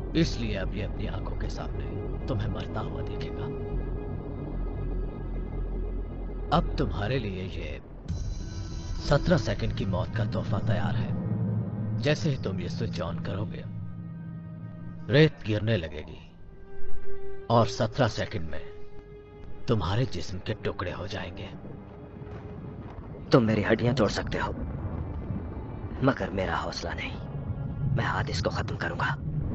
इसलिए अब ये अपनी आंखों के सामने तुम्हें मरता हुआ देखेगा। अब तुम्हारे लिए ये 17 सेकंड की मौत का तोहफा तैयार है। जैसे ही तुम ये स्विच ऑन करोगे, रेत गिरने लगेगी और 17 सेकंड में तुम्हारे जिस्म के टुकड़े हो जाएंगे। तुम मेरी हड्डियां तोड़ सकते हो, मगर मेरा हौसला नहीं। मैं आज इसको खत्म करूंगा।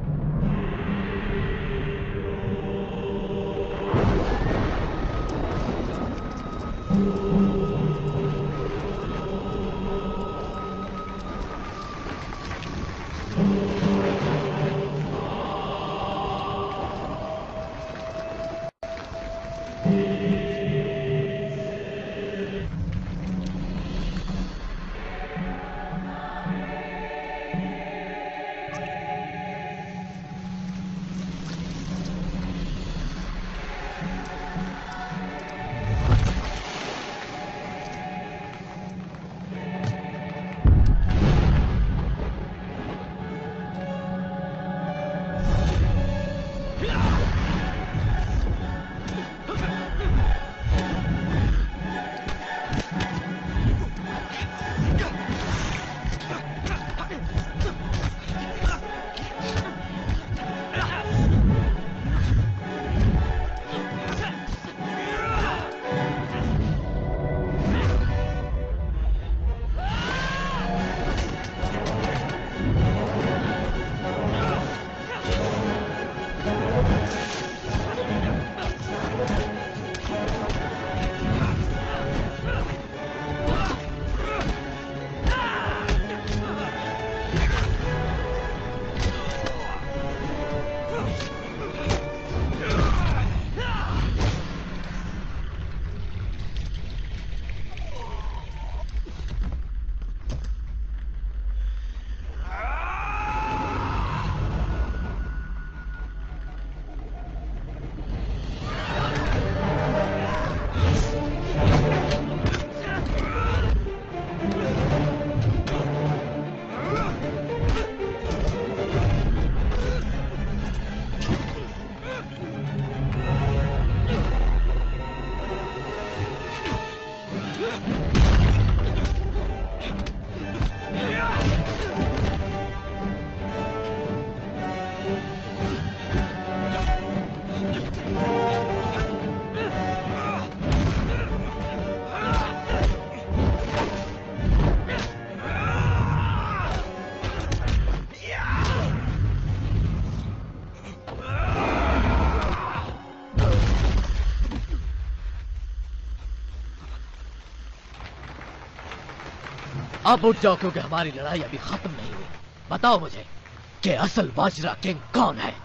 अब उठ जाओ, क्योंकि हमारी लड़ाई अभी खत्म नहीं हुई। बताओ मुझे कि असल वाजरा किंग कौन है?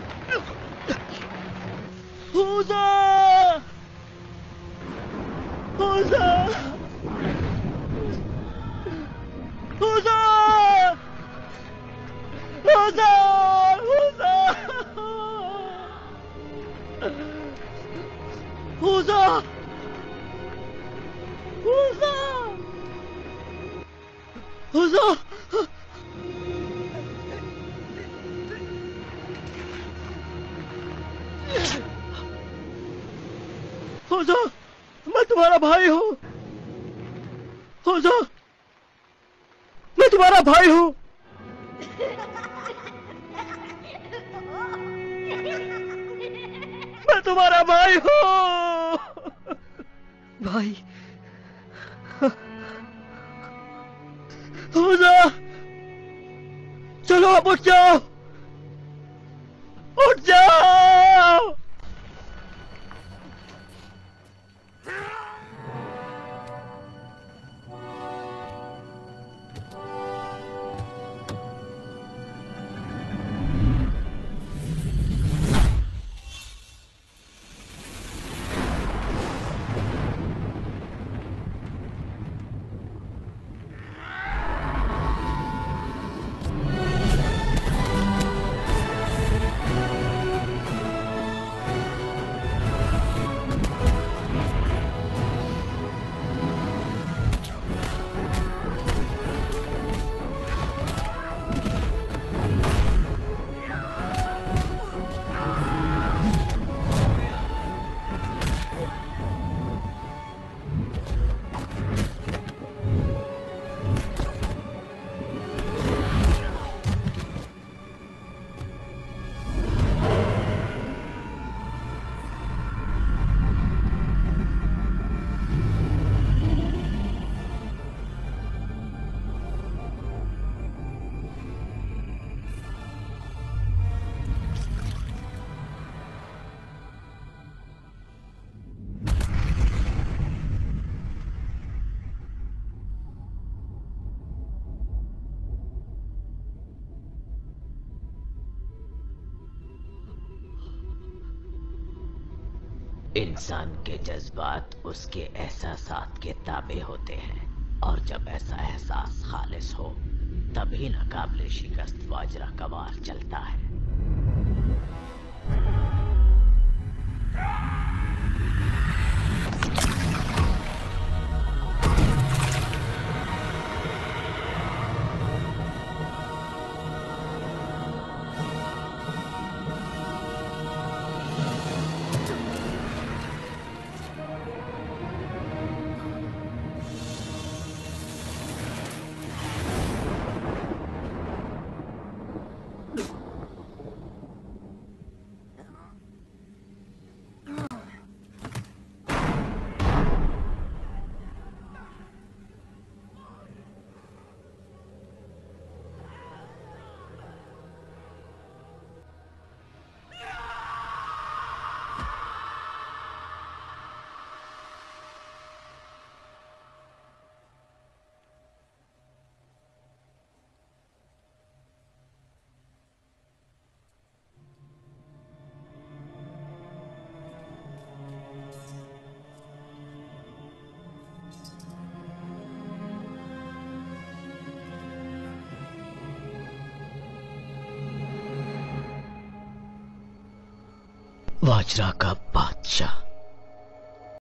हुज़ा! हुज़ा! हुज़ा! हुज़ा! हुज़ा! हुज़ा! हुज़ा! हुज़ा! हुज़ा! मैं तुम्हारा भाई हूँ। हुज़ा! मैं तुम्हारा भाई हूँ। मैं तुम्हारा भाई हूँ। भाई, हुज़ा! चलो अब उठ जाओ। उठ जाओ। इंसान के जज्बात उसके एहसासात के ताबे होते हैं, और जब ऐसा एहसास खालिस हो तभी नाकाबिले शिकस्त वाजरा का वार चलता है। वाजरा का बादशाह।